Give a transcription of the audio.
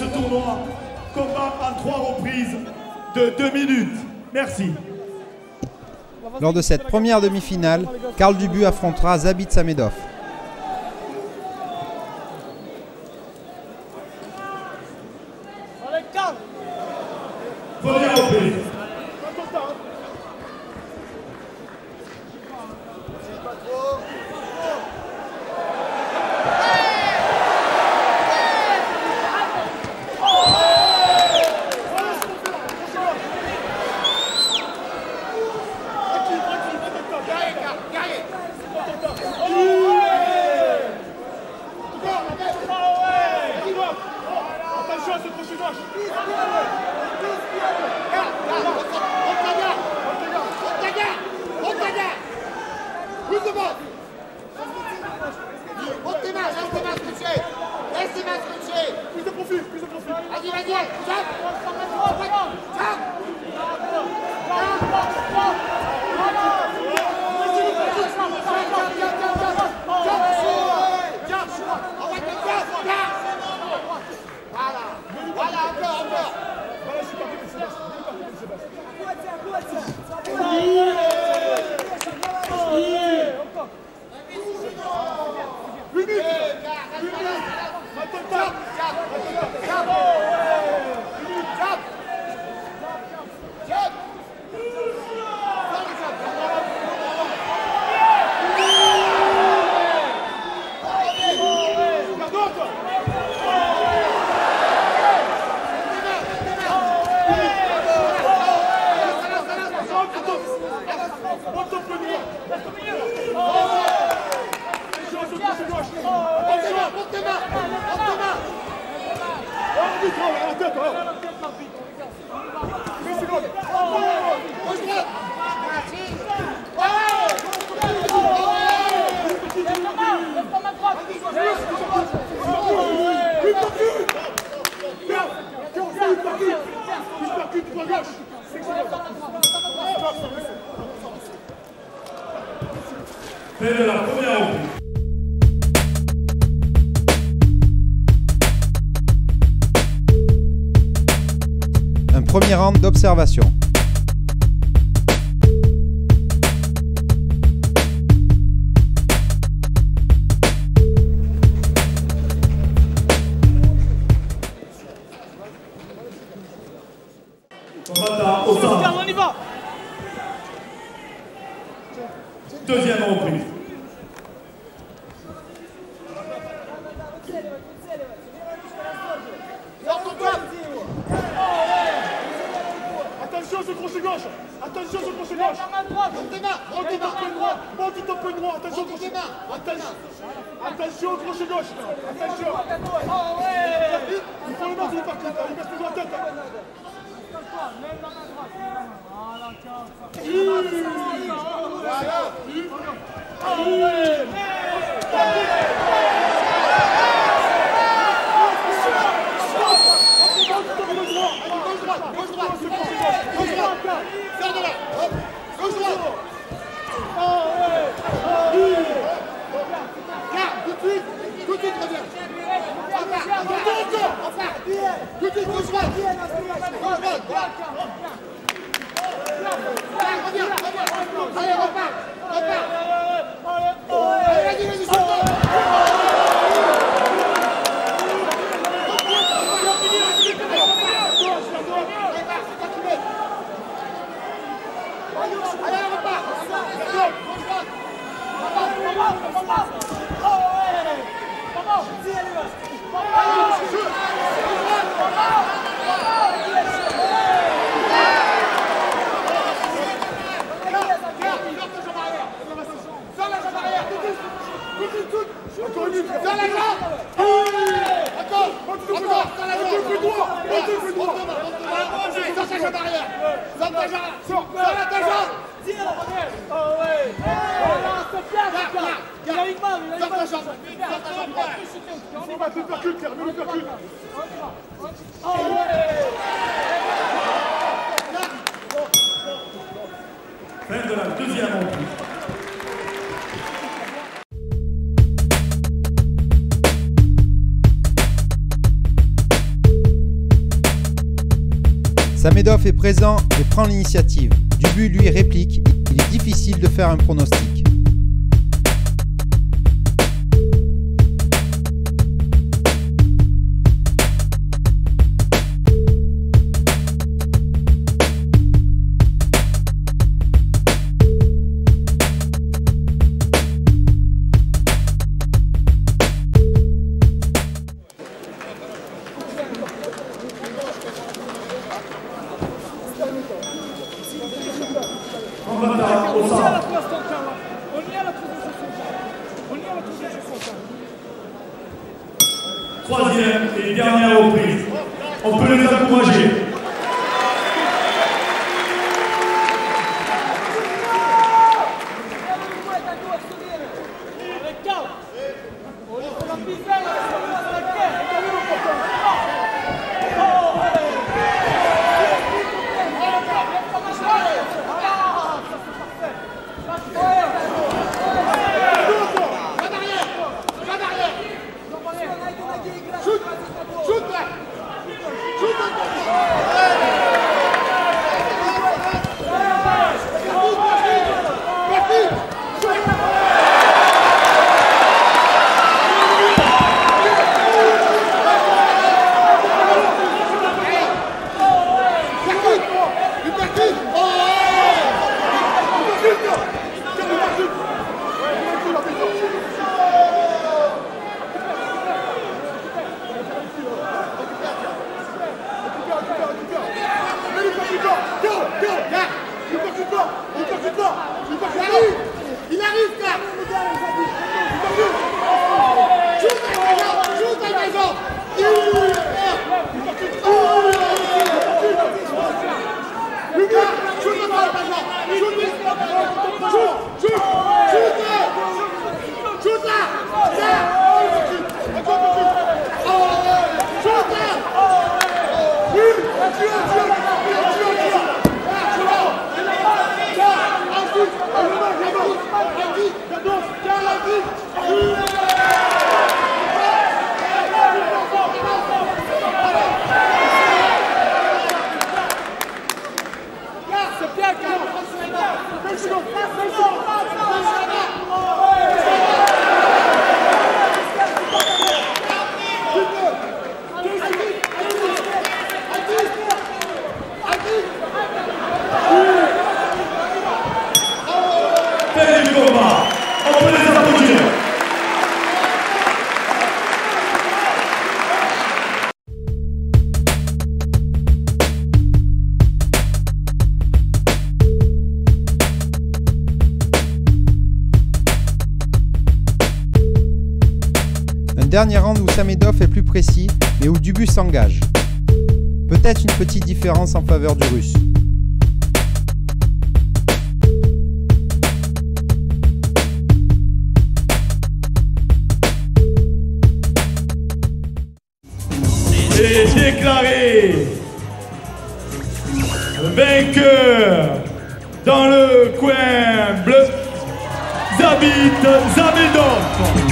ce tournoi. Combat à 3 reprises de 2 minutes. Merci. Lors de cette première demi-finale, Karl Dubus affrontera Zabit Samedov. Première reprise. Fin de la première reprise. Un premier round d'observation. On y va. Deuxième reprise. Attention ce crochet gauche. Attention ce crochet gauche. Monte ton peu droit. Attention au crochet. Attention au crochet gauche. Attention. Il faut le mettre sur le parcours. Il met toujours la tête. Fin de la deuxième reprise. Samedov est présent et prend l'initiative. Dubus lui réplique, il est difficile de faire un pronostic. Troisième et dernière reprise. On peut les encourager. Il arrive, Karl. Un dernier round où Samedov est plus précis, mais où Dubus s'engage. Peut-être une petite différence en faveur du Russe. Et déclaré vainqueur dans le coin bleu, Zabit Samedov.